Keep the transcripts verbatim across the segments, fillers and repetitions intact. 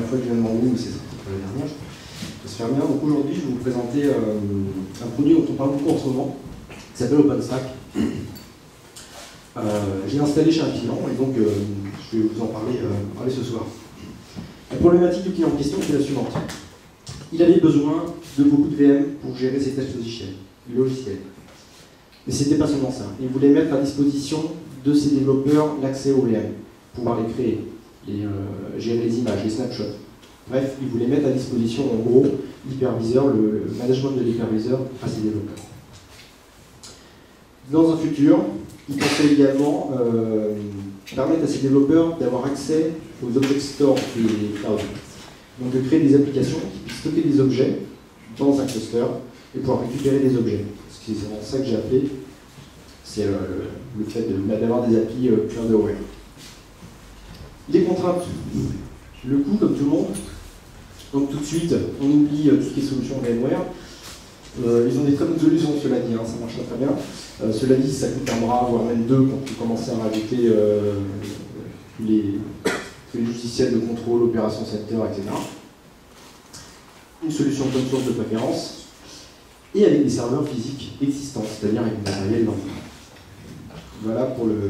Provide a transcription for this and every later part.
fois que je viens de demander, mais c'est sorti pour la dernière, ça se faire bien. Donc aujourd'hui, je vais vous présenter euh, un produit dont on parle beaucoup en ce moment, qui s'appelle OpenStack. Euh, J'ai installé chez un client, et donc euh, je vais vous en parler, euh, parler ce soir. La problématique du client en question, c'est la suivante. Il avait besoin de beaucoup de V M pour gérer ses tâches logicielles, logicielles. Mais ce n'était pas seulement ça. Il voulait mettre à disposition de ses développeurs l'accès aux V M, pouvoir les créer, les, euh, gérer les images, les snapshots. Bref, il voulait mettre à disposition, en gros, l'hyperviseur, le, le management de l'hyperviseur à ses développeurs. Dans un futur, il pensait également euh, permettre à ses développeurs d'avoir accès aux object stores des clouds. Donc de créer des applications qui puissent stocker des objets dans un cluster et pouvoir récupérer des objets. C'est ça que j'ai appelé, c'est le, le fait d'avoir des applis euh, cloud aware. Les contraintes, le coût comme tout le monde. Donc tout de suite, on oublie euh, tout ce qui est solution VMware. Euh, ils ont des très bonnes solutions, cela dit, hein, ça marche très bien. Euh, cela dit, ça coûte un bras, voire même deux, quand vous commencez à rajouter euh, les, les logiciels de contrôle, opération center, et cetera. Une solution open source de préférence, et avec des serveurs physiques existants, c'est-à-dire avec du matériel lambda. Voilà pour le...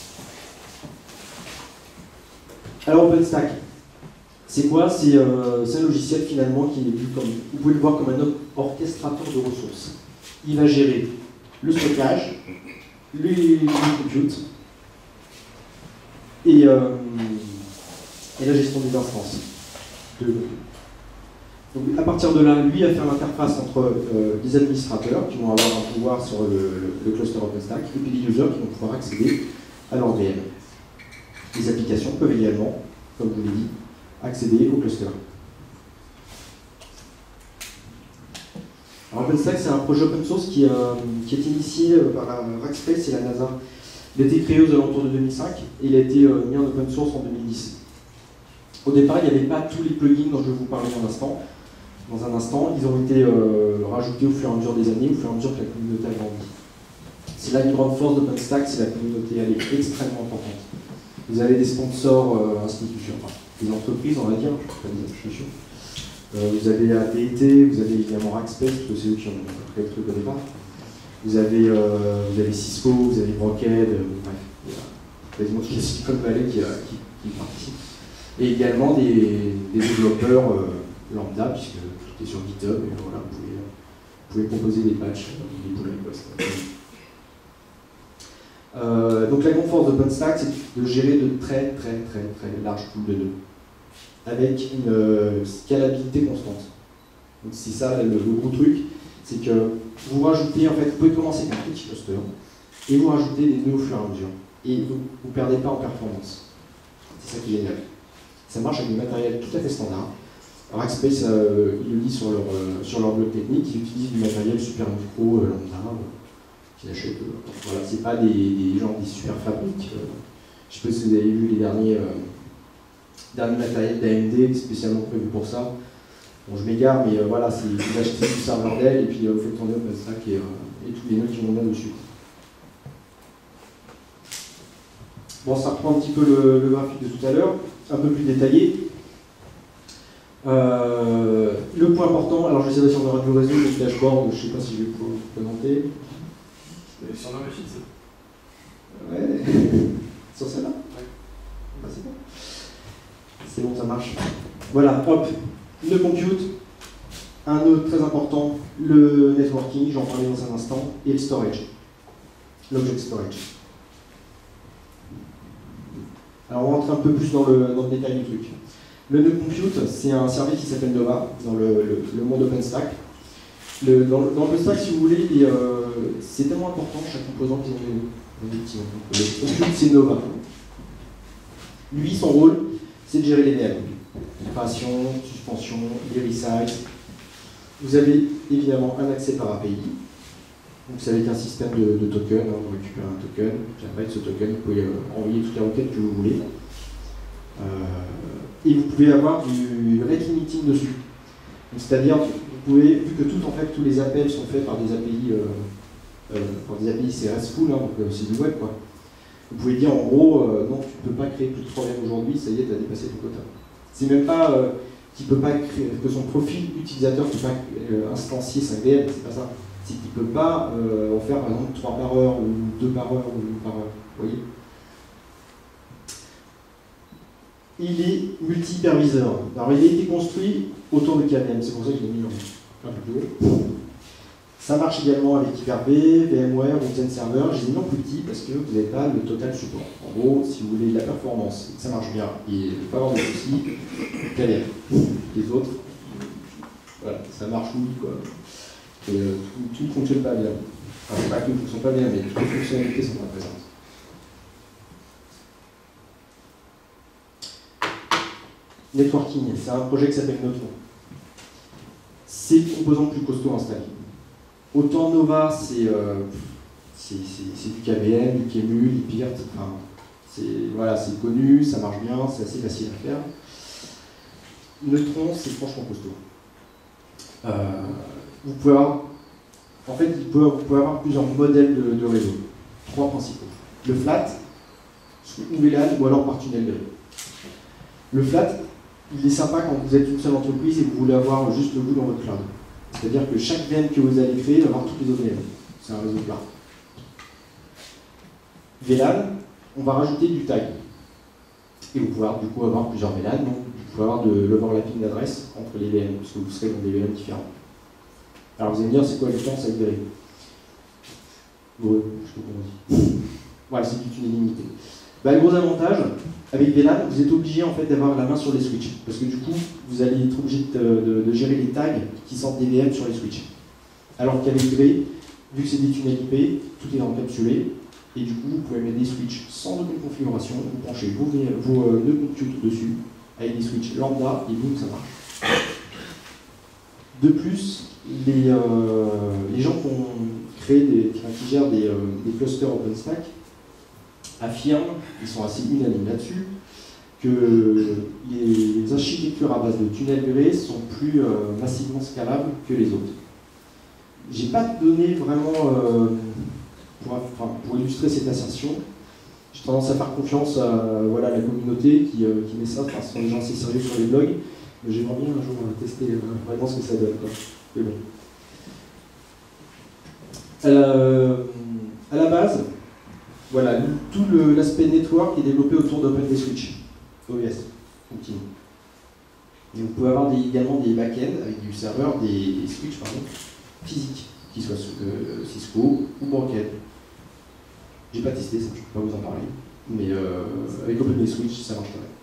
Alors OpenStack, c'est quoi? C'est euh, un logiciel finalement qui est vu comme, vous pouvez le voir comme un orchestrateur de ressources. Il va gérer le stockage, le, le compute et, euh, et la gestion des instances. De, donc à partir de là, lui va faire l'interface entre euh, les administrateurs qui vont avoir un pouvoir sur le, le, le cluster OpenStack et puis les users qui vont pouvoir accéder à leur V M. Les applications peuvent également, comme je vous l'ai dit, accéder au cluster. Alors OpenStack, c'est un projet open source qui, euh, qui est initié par la Rackspace et la NASA. Il a été créé aux alentours de deux mille cinq et il a été euh, mis en open source en deux mille dix. Au départ, il n'y avait pas tous les plugins dont je vais vous parler dans un instant. Dans un instant, ils ont été euh, rajoutés au fur et à mesure des années, au fur et à mesure que la communauté a grandi. C'est là une grande force d'OpenStack, c'est la communauté, elle est extrêmement importante. Vous avez des sponsors euh, institutions, enfin, des entreprises, on va dire, je ne peux pas dire, je suis sûr. Euh, vous avez A T et T, vous avez évidemment Rackspace, parce que c'est eux qui ont créé le truc au départ. Vous avez, euh, vous avez Cisco, vous avez Brockhead, euh, bref, il y a quasiment toute la Silicon Valley qui, euh, qui, qui participe. Et également des, des développeurs euh, lambda, puisque tout est sur GitHub, et voilà, vous pouvez, vous pouvez proposer des patchs, des pull requests. Euh, donc la grande force d'OpenStack, c'est de gérer de très très très très larges poules de nœuds, avec une euh, scalabilité constante. Donc c'est ça le, le gros truc, c'est que vous rajoutez, en fait, vous pouvez commencer avec un petit cluster, et vous rajoutez des nœuds au fur et à mesure, et vous ne perdez pas en performance. C'est ça qui est génial. Ça marche avec du matériel tout à fait standard. Rackspace, euh, ils le disent sur leur, euh, sur leur blog technique, ils utilisent du matériel super micro, euh, lambda, qu'ils achètent. Euh, voilà, c'est pas des, des gens, des super fabriques. Euh, je sais pas si vous avez vu les derniers, euh, derniers matériels d'A M D spécialement prévus pour ça. Bon, je m'égare, mais euh, voilà, c'est vous achetez du serveur Dell et puis euh, vous faites tourner OpenStack et, euh, et tous les nœuds qui vont là-dessus. Bon, ça reprend un petit peu le, le graphique de tout à l'heure, un peu plus détaillé. Euh, le point important, alors je sais pas si on aura du réseau, le dashboard, je ne sais pas si je vais pouvoir vous présenter. Sur la machine, c'est Ouais. Sur celle-là? Ouais. Bah, c'est bon. C'est bon, ça marche. Voilà, hop, le compute, un nœud très important, le networking, j'en parlais dans un instant, et le storage, l'object storage. Alors on rentre un peu plus dans le, dans le détail du truc. Le nœud compute, c'est un service qui s'appelle Nova, dans le, le, le monde OpenStack. Le, dans, dans OpenStack, si vous voulez, euh, c'est tellement important, chaque composant qu'ils ont des petits. Le compute, c'est Nova. Lui, son rôle, c'est de gérer les V M. Création, suspension, les resize. Vous avez évidemment un accès par A P I. Donc c'est avec un système de, de token, hein, vous récupérez un token, puis après de ce token, vous pouvez euh, envoyer toutes les requêtes que vous voulez. Euh, et vous pouvez avoir du rate limiting dessus. C'est-à-dire, vous pouvez, vu que tout, en fait, tous les appels sont faits par des A P I, euh, euh, par des A P I c'est RESTful, hein, donc euh, c'est du web, quoi. Vous pouvez dire en gros, euh, non, tu ne peux pas créer plus de trois V M aujourd'hui, ça y est, tu as dépassé ton quota. C'est même pas euh, qu'il peut pas créer, que son profil utilisateur ne peut pas euh, instancier cinq V M, c'est pas ça. C'est qu'il ne peut pas euh, en faire par exemple trois par heure, ou deux par heure, ou une par heure. Vous voyez ? Il est multi-hyperviseur. Alors il a été construit autour de K V M, c'est pour ça que je l'ai mis un peu plus haut. Ça marche également avec Hyper-V, VMware ou Xen Server. Je les ai mis en plus petit parce que vous n'avez pas le total support. En gros, si vous voulez de la performance, ça marche bien et ne pas avoir de soucis, K V M. Les autres, voilà, ça marche oui quoi. Et, euh, tout, tout ne fonctionne pas bien. Enfin, c'est pas que tout ne fonctionne pas bien, mais toutes les fonctionnalités sont pas présentes. Networking, c'est un projet qui s'appelle Neutron. C'est le composant le plus costaud installé. Autant Nova, c'est euh, du K V M, du Qemu, du Pirt, enfin, c'est voilà, connu, ça marche bien, c'est assez facile à faire. Neutron, c'est franchement costaud. Euh, vous pouvez avoir, en fait, vous pouvez, vous pouvez avoir plusieurs modèles de, de réseau. Trois principaux. Le flat, ou V LAN, ou alors par tunnel de réseau. Le flat, il est sympa quand vous êtes une seule entreprise et vous voulez avoir juste vous dans votre cloud. C'est-à-dire que chaque V M que vous allez créer va avoir toutes les autres V M. C'est un réseau plat. V LAN, on va rajouter du tag. Et vous pouvez avoir, du coup avoir plusieurs V LAN, donc vous pouvez avoir de l'overlapping d'adresses entre les V M, parce que vous serez dans des V M différents. Alors vous allez me dire, c'est quoi la différence avec V L A? Ouais, je sais pas comment on dit. Voilà, c'est du tunnel limité. Bah, le gros avantage, avec V LAN, vous êtes obligé en fait d'avoir la main sur les switches. Parce que du coup, vous allez être obligé de, de, de gérer les tags qui sortent des V M sur les switches. Alors qu'avec V, vu que c'est des tunnels I P, tout est encapsulé. Et du coup, vous pouvez mettre des switches sans aucune configuration, vous branchez vos, vos euh, nœuds compute dessus, avec des switches lambda, et boum, ça marche. De plus, les, euh, les gens qui ont créé, des, qui gèrent des, euh, des clusters OpenStack, affirment, ils sont assez unanimes là-dessus, que les architectures à base de tunnels grés sont plus euh, massivement scalables que les autres. J'ai pas donné vraiment, euh, pour, enfin, pour illustrer cette assertion, j'ai tendance à faire confiance à voilà, la communauté qui, euh, qui met ça, enfin, ce sont des gens assez sérieux sur les blogs, mais j'aimerais bien un jour tester euh, vraiment ce que ça donne. Quoi. Mais bon. Euh, à la base, voilà, tout l'aspect network est développé autour d'OpenVSwitch, O V S, continue. Et vous pouvez avoir des, également des back-ends avec du serveur, des, des switches pardon, physiques, qui soient euh, Cisco ou Broken. J'ai pas testé ça, je peux pas vous en parler, mais euh, avec OpenVSwitch, ça marche très bien.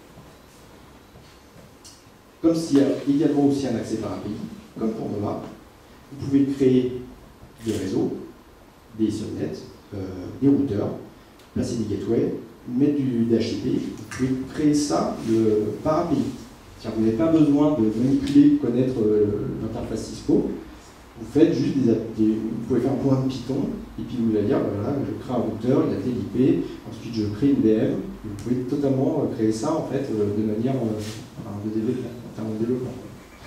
Comme s'il y a également aussi un accès par A P I, comme pour Nova, vous pouvez créer des réseaux, des subnets, euh, des routeurs, placer des gateways, mettre du D H C P, vous pouvez créer ça le, par A P I. C'est-à-dire que vous n'avez pas besoin de manipuler, connaître euh, l'interface Cisco, vous faites juste des, des, vous pouvez faire un point de Python, et puis vous allez dire, voilà, je crée un routeur, il a tel I P, ensuite je crée une V M, et vous pouvez totalement euh, créer ça en fait euh, de manière euh, enfin, de développement, en termes de développement.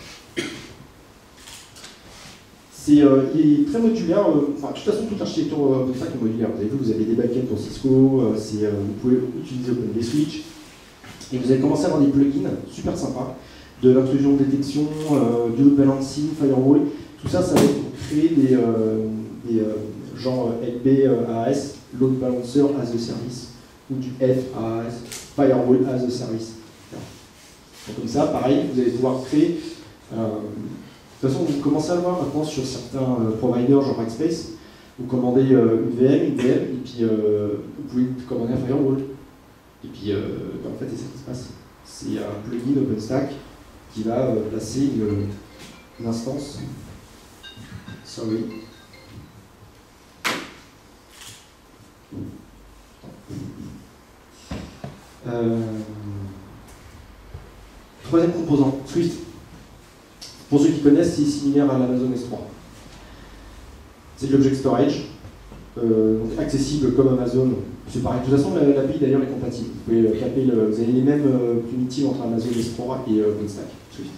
C'est, euh, il est très modulaire, euh, enfin, de toute façon, toute l'architecture euh, OpenStack est modulaire. Vous avez vu, vous avez des backends pour Cisco, euh, euh, vous pouvez utiliser OpenVSwitch, et vous allez commencer à avoir des plugins super sympas, de l'intrusion de détection, euh, du load balancing, firewall, tout ça, ça va être pour créer des, euh, des euh, genre L B A S, load balancer as a service, ou du F A S, firewall as a service. Donc, comme ça, pareil, vous allez pouvoir créer. Euh, De toute façon, vous commencez à le voir maintenant sur certains euh, providers, genre Rackspace. Vous commandez euh, une V M, une V M, et puis euh, vous pouvez commander un firewall. Et puis, euh, ben, en fait, c'est ça qui se passe. C'est un plugin OpenStack qui va euh, placer une, une instance. Sorry. Euh, troisième composant, Swift. Pour ceux qui connaissent, c'est similaire à l'Amazon S trois. C'est de l'object storage, euh, accessible comme Amazon. C'est pareil. De toute façon, l'A P I d'ailleurs est compatible. Vous pouvez taper le, vous avez les mêmes euh, primitives entre Amazon S trois et euh, OpenStack. Swift.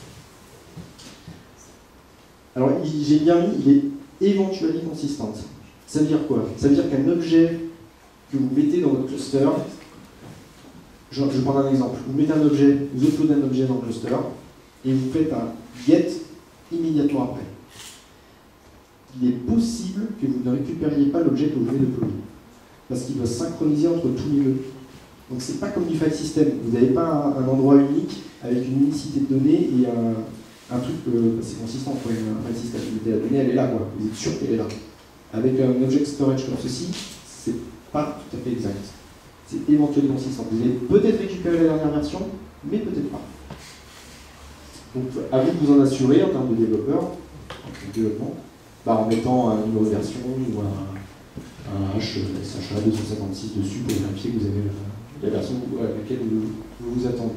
Alors, j'ai bien mis, il est éventuellement consistant. Ça veut dire quoi? Ça veut dire qu'un objet que vous mettez dans votre cluster, je, je vais prendre un exemple. Vous mettez un objet, vous uploadez un objet dans le cluster, et vous faites un get immédiatement après. Il est possible que vous ne récupériez pas l'objet que vous venez d'uploader, parce qu'il doit synchroniser entre tous les nœuds. Donc c'est pas comme du file system. Vous n'avez pas un, un endroit unique avec une unicité de données et un, un truc, euh, c'est consistant pour un file system. La donnée, elle est là, quoi. Vous êtes sûr qu'elle est là. Avec un object storage comme ceci, c'est pas tout à fait exact. C'est éventuellement consistant. Vous allez peut-être récupérer la dernière version, mais peut-être pas. Donc à vous de vous en assurer en termes de développeur, en développement, bah, en mettant un numéro de version ou un, un hash S H A deux cent cinquante-six dessus pour vérifier que vous avez la, la version à laquelle vous vous, vous attendez.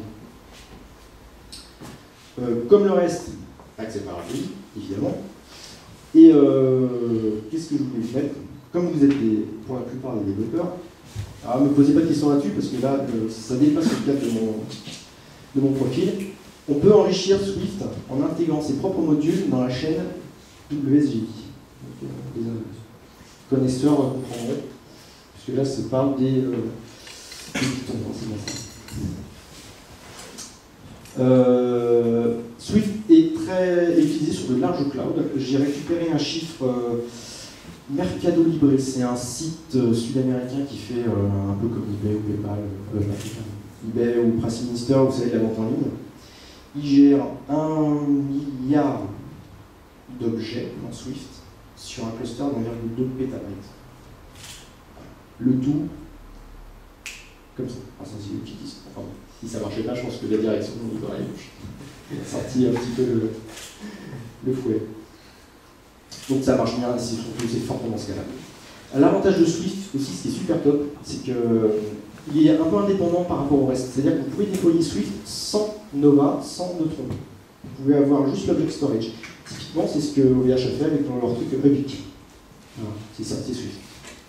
Euh, comme le reste, accès par A P I, évidemment. Et euh, qu'est-ce que je voulais vous mettre? Comme vous êtes des, pour la plupart des développeurs, alors ne me posez pas de questions là-dessus parce que là, euh, ça dépasse le cadre de mon, de mon profil. On peut enrichir Swift en intégrant ses propres modules dans la chaîne W S G I. Donc, euh, les connaisseurs comprendront, puisque là, ça parle des, euh, des Python, c'est bien ça. Euh, Swift est très utilisé sur de larges clouds. J'ai récupéré un chiffre euh, Mercado Libre, c'est un site euh, sud-américain qui fait euh, un peu comme eBay ou PayPal, euh, eBay ou Press Minister, vous savez, de la vente en ligne. Il gère un milliard d'objets dans Swift sur un cluster d'environ deux pétabytes. Le tout, comme ça. Enfin, c'est eux qui disent. Enfin, si ça marchait pas, je pense que la direction nous aurait sorti un petit peu le, le fouet. Donc ça marche bien, c'est surtout c'est fortement scalable. L'avantage de Swift aussi, ce qui est super top, c'est qu'il est un peu indépendant par rapport au reste. C'est-à-dire que vous pouvez déployer Swift sans Nova, sans Neutron. Vous pouvez avoir juste l'object storage. Typiquement, c'est ce que O V H a fait avec leur truc Ubique. Voilà, c'est ça, c'est Swift.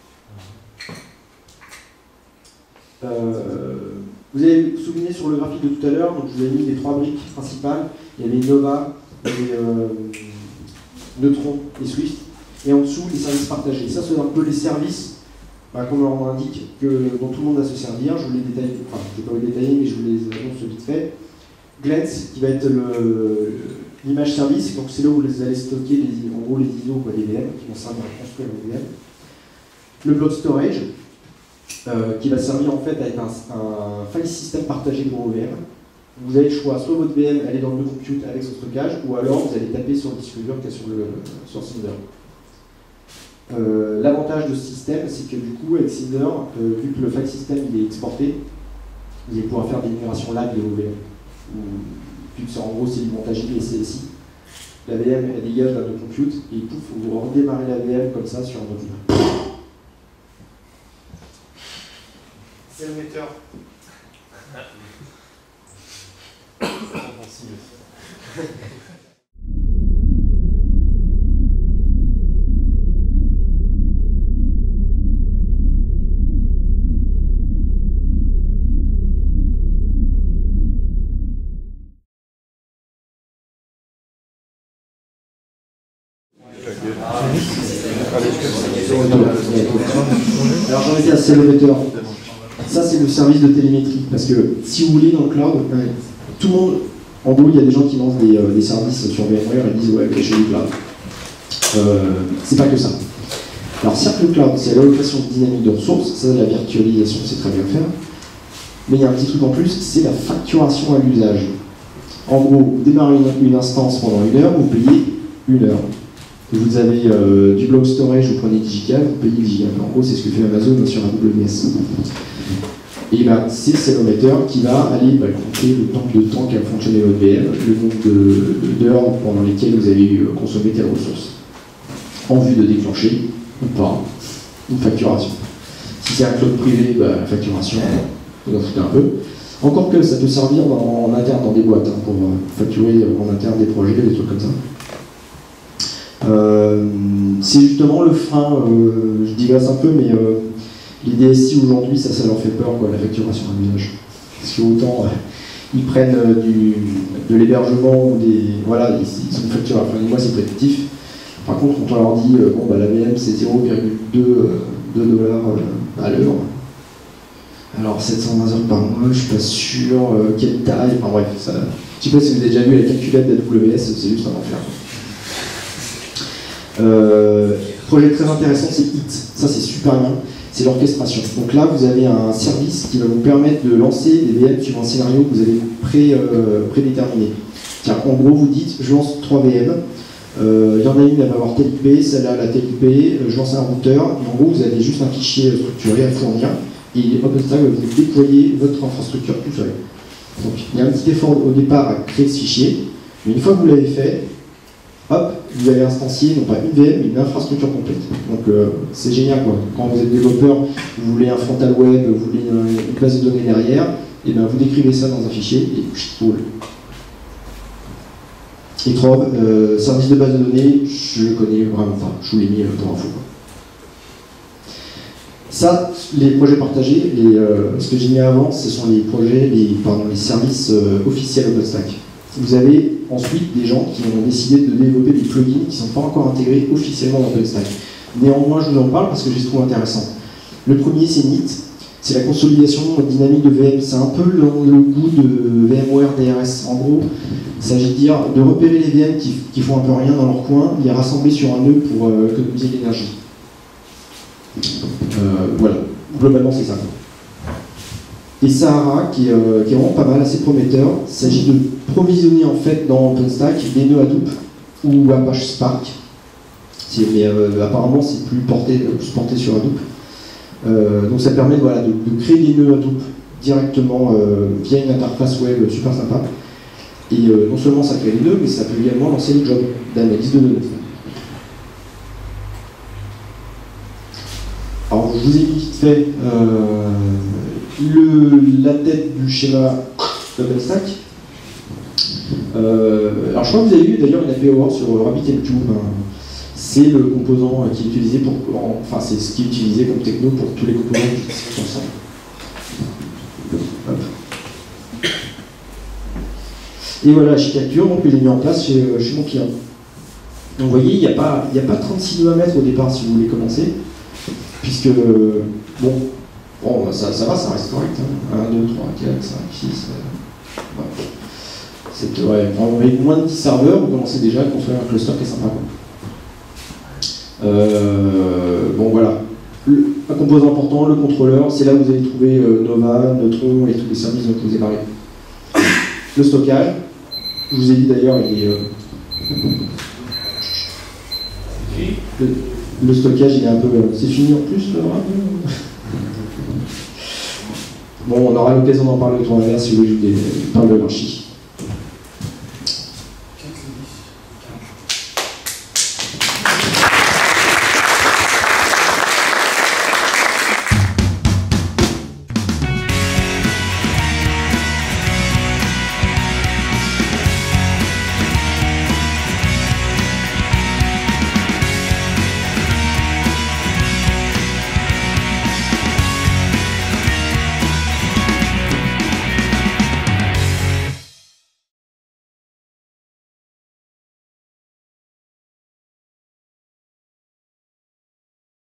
Euh, vous avez vous souvenez sur le graphique de tout à l'heure, donc je vous ai mis les trois briques principales. Il y avait Nova, il y avait euh, Neutron et Swift. Et en dessous, les services partagés. Ça, c'est un peu les services, bah, comme leur nom indique, que, dont tout le monde va se servir. Je vous les détaille, enfin, je ne vais pas vous les détailler, mais je vous les annonce vite fait. Glance, qui va être l'image service, donc c'est là où vous allez stocker les, en gros les I S O quoi, les V M, qui vont servir à construire les V M. Le block storage, euh, qui va servir en fait à être un, un file system partagé pour vos V M. Vous avez le choix, soit votre V M elle est dans le compute avec son stockage, ou alors vous allez taper sur le disque dur qui est sur le sur Cinder. Euh, L'avantage de ce système, c'est que du coup, avec Cinder, euh, vu que le file system il est exporté, vous allez pouvoir faire des migrations lag de vos V M. Vu que en gros c'est du montage I P C S I. La V M elle dégage là, de compute et pouf, vous redémarrez la V M comme ça sur un autre. C'est le metteur. Alors j'en étais à Celebrator. Ça c'est le service de télémétrie parce que si vous voulez dans le cloud, tout le monde, en gros il y a des gens qui lancent des, euh, des services sur VMware et disent ouais j'ai du cloud. Euh, c'est pas que ça. Alors certes le cloud c'est l'allocation dynamique de ressources, ça la virtualisation c'est très bien faire, mais il y a un petit truc en plus, c'est la facturation à l'usage. En gros, vous démarrez une, une instance pendant une heure, vous payez une heure. Vous avez euh, du block storage, vous prenez dix gigas, vous payez dix gigas. En gros, c'est ce que fait Amazon sur A W S. Et ben, c'est Celebrator qui va aller bah, compter le temps de temps qu'a fonctionné votre V M, le nombre d'heures pendant lesquelles vous avez eu, consommé telle ressource, en vue de déclencher ou pas une facturation. Si c'est un cloud privé, bah, la facturation, vous en foutez un peu. Encore que ça peut servir dans, en interne dans des boîtes hein, pour facturer en interne des projets, des trucs comme ça. Euh, c'est justement le frein, euh, je digresse un peu, mais euh, les D S I aujourd'hui, ça, ça leur fait peur, quoi, la facturation à l'usage. Parce que autant euh, ils prennent euh, du, de l'hébergement ou des. Voilà, ils, ils sont facturés à la fin du mois, c'est prédictif. Par contre, quand on leur dit, euh, bon, bah, la V M c'est zéro virgule deux dollars euh, à l'heure, Alors sept cent vingt heures par mois, je suis pas sûr, euh, quelle taille, enfin bref, ça... je sais pas si vous avez déjà vu la calculette d'A W S, c'est juste un enfer. Euh, projet très intéressant, c'est Hit, ça c'est super bien, c'est l'orchestration. Donc là, vous avez un service qui va vous permettre de lancer des V M suivant un scénario que vous avez pré, euh, prédéterminé. Tiens, en gros, vous dites, je lance trois V M, il euh, y en a une, elle va avoir telle I P, celle-là, la telle I P, euh, je lance un routeur, et en gros, vous avez juste un fichier structuré à fournir, et OpenStack va vous déployer votre infrastructure tout seul. Donc il y a un petit effort au départ à créer ce fichier, mais une fois que vous l'avez fait, hop, vous allez instancier non pas une V M, mais une infrastructure complète. Donc euh, c'est génial quoi. Quand vous êtes développeur, vous voulez un frontal web, vous voulez une, une base de données derrière, et bien vous décrivez ça dans un fichier et pfft, roule. Et trois, euh, service de base de données, je le connais vraiment pas, je vous l'ai mis pour info. Ça, les projets partagés, les, euh, ce que j'ai mis avant, ce sont les projets, les, pardon, les services euh, officiels OpenStack. Vous avez ensuite des gens qui ont décidé de développer des plugins qui ne sont pas encore intégrés officiellement dans OpenStack. Néanmoins, je vous en parle parce que je les trouve intéressants. Le premier, c'est Neat. C'est la consolidation dynamique de V M. C'est un peu le, le goût de VMware D R S. En gros, il s'agit de dire de repérer les V M qui, qui font un peu rien dans leur coin, les rassembler sur un nœud pour euh, économiser l'énergie. Euh, voilà, globalement c'est ça. Et Sahara, qui est, euh, qui est vraiment pas mal, assez prometteur, il s'agit de provisionner en fait dans OpenStack des nœuds Hadoop ou Apache Spark. Mais euh, apparemment c'est plus porté, plus porté sur Hadoop. Euh, donc ça permet voilà, de, de créer des nœuds Hadoop directement euh, via une interface web super sympa. Et euh, non seulement ça crée des nœuds, mais ça peut également lancer les jobs d'analyse de données. Alors je vous ai mis vite fait euh, le, la tête du schéma d'OpenStack. Euh, alors je crois que vous avez eu d'ailleurs une A P O sur RabbitMQ. Ben, c'est le composant qui est utilisé pour, enfin c'est ce qui est utilisé comme techno pour tous les composants qui sont ensemble. Hop. Et voilà l'architecture que j'ai mis en place chez, chez mon client. Donc vous voyez, il n'y a pas, il n'y a pas trente-six nœuds à mettre au départ si vous voulez commencer. Puisque, bon, bon ça, ça va, ça reste correct. Hein. un, deux, trois, quatre, cinq, six. Euh, ouais. Ouais, avec moins de dix serveurs, vous commencez déjà à construire un cluster qui est sympa. Euh, bon, voilà. Le, un composant important, le contrôleur, c'est là où vous allez trouver euh, Nova, Neutron et tous les services dont je vous ai parlé. Le stockage, je vous ai dit d'ailleurs, il est. Euh, le, Le stockage, il est un peu... C'est fini en plus, là. Bon, on aura l'occasion d'en parler au tour inverse si vous voulez, je vous parle de l'archi.